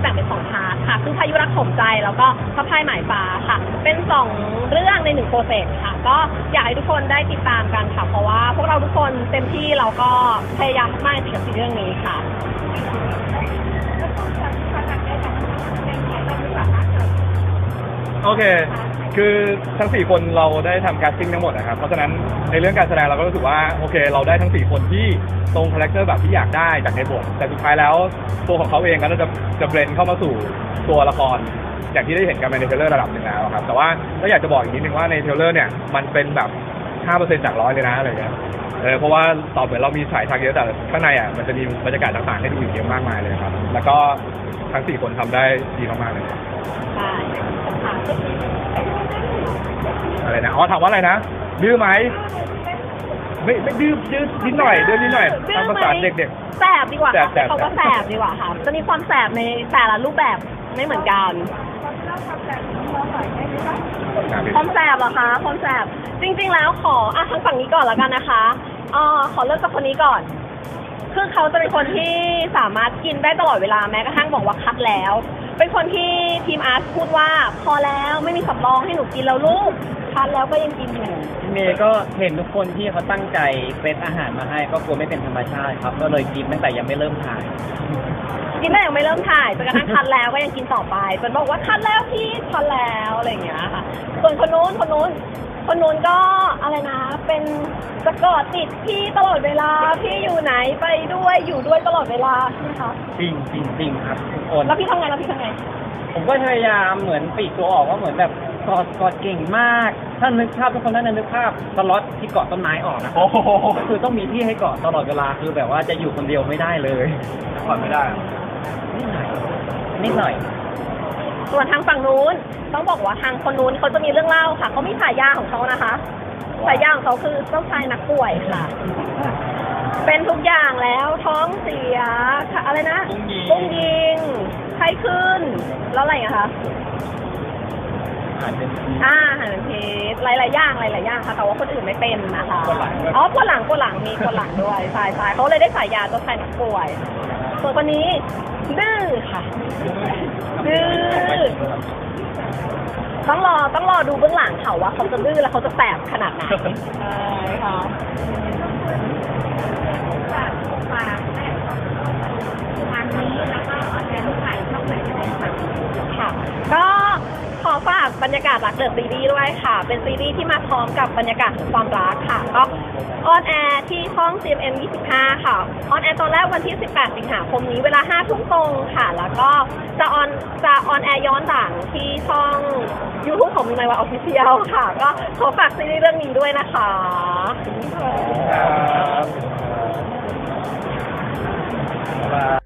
แบ่งเป็น2 พาร์ทค่ะคือพายุรักสมใจแล้วก็พระพายหมายฟ้าค่ะเป็น2 เรื่องใน1 โปรเจกต์ค่ะก็อยากให้ทุกคนได้ติดตามกันค่ะเพราะว่าพวกเราทุกคนเต็มที่เราก็พยายามมากจริงกับเรื่องนี้ค่ะโอเคคือทั้ง4 คนเราได้ทำการซิ่งทั้งหมดนะครับเพราะฉะนั้นในเรื่องการแสดงเราก็รู้สึกว่าโอเคเราได้ทั้ง4 คนที่ตรงคาแรคเตอร์แบบที่อยากได้จากในบทแต่สุดท้ายแล้วตัวของเขาเองก็จะเบรนเข้ามาสู่ตัวละครอย่างที่ได้เห็นกันในเทรลเลอร์ระดับหนึ่งแล้วครับแต่ว่าก็อยากจะบอกอีกนิดนึงว่าในเทรลเลอร์เนี่ยมันเป็นแบบ 5% จาก 100เลยนะอะไรเงี้ยเพราะว่าต่อเหมือนเรามีฉายทางเยอะแต่ข้างในมันจะมีบรรยากาศต่างๆให้ดูอีกเยอะมากมายเลยครับแล้วก็ทั้ง4 คนทำได้ดีมากๆเลยใช่อะไรนะถามว่าอะไรนะดื้อไหมไม่ดื้อนิดหน่อยดื้อนิดหน่อยตามภาษาเด็กๆแสบดีกว่าเขาก็แสบดีกว่าค่ะจะมีความแสบในแต่ละรูปแบบไม่เหมือนกันความแสบเหรอคะความแสบจริงๆแล้วขอทางฝั่งนี้ก่อนแล้วกันนะคะขอเริ่มจากคนนี้ก่อนคือเขาจะเป็นคนที่สามารถกินได้ตลอดเวลาแม้กระทั่งบอกว่าคัดแล้วเป็นคนที่ทีมอาร์ตพูดว่าพอแล้วไม่มีสำรองให้หนูกินแล้วลูกคัดแล้วก็ยังกินอยู่เมย์ก็เห็นทุกคนที่เขาตั้งใจเซตอาหารมาให้ก็กลัวไม่เป็นธรรมชาติครับก็เลยกินตั้งแต่ยังไม่เริ่มถ่ายกินได้ยังไม่เริ่มถ่ายจนกระทั่งคัดแล้วก็ยังกินต่อไปจนบอกว่าคัดแล้วพี่คัดแล้วอะไรอย่างเงี้ยค่ะส่วนคนนู้นก็อะไรนะเป็นสะกดติดพี่ตลอดเวลาพี่อยู่ไหนไปด้วยอยู่ด้วยตลอดเวลาใช่ไหมคะจริงครับทุกคนแล้วพี่ทำไงผมก็พยายามเหมือนปีกตัวออกว่าเหมือนแบบกอดเก่งมากถ้านึกภาพทุกคนนั้นนึกภาพสล็อตที่เกาะต้นไม้ออกนะก็คือต้องมีที่ให้เกาะตลอดเวลาคือแบบว่าจะอยู่คนเดียวไม่ได้เลยกอดไม่ได้นิดหน่อยส่วนทางฝั่งนู้นต้องบอกว่าทางคนนู้นเขาจะมีเรื่องเล่าค่ะเขามีฉายาของเขานะคะฉายาของเขาคือเจ้าชายนักป่วยค่ะเป็นทุกอย่างแล้วท้องเสียอะไรนะปุ้งยิงไข้ขึ้นแล้วอะไรอะคะหารเป็นพิษหลายๆอย่างค่ะแต่ว่าคนอื่นไม่เป็นนะคะปวดหลังมีปวดหลังด้วยใช่เขาเลยได้ฉายาเจ้าชายนักป่วยส่วนคนนี้ดื้อค่ะดื้อต้องรอดูเบื้องหลังเขาว่าเขาจะดื้อแล้วเขาจะแสบขนาดไหนใช่ค่ะค่ะก็ขอฝากบรรยากาศรักเดอะซีรีส์ด้วยค่ะเป็นซีรีส์ที่มาพร้อมกับบรรยากาศของความรักค่ะก็ออนแอร์ที่ช่อง GMM 25ค่ะออนแอร์ตอนแรกวันที่18 สิงหาคมนี้เวลา 5 ทุ่มตรงค่ะแล้วก็จะออนแอร์ย้อนหลังที่ช่อง YouTube ของมินไมวาออฟฟิเชียลค่ะก็ขอฝากซีรีส์เรื่องนี้ด้วยนะคะ